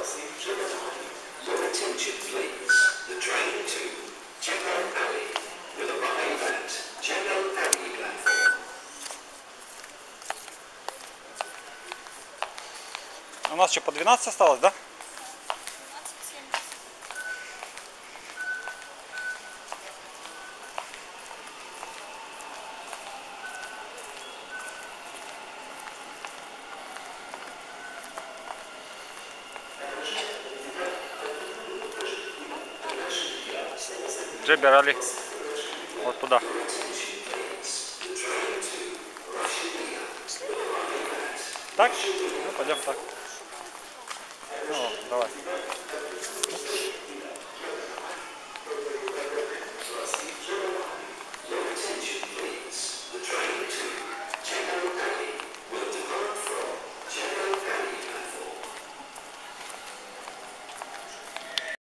Your attention, please. The train to Chapel Alley will arrive at Chapel Alley platform. У нас что, по 12 осталось, да? 12:70. Джебер Али. Вот туда. Так? Ну, пойдем так. Ну, давай.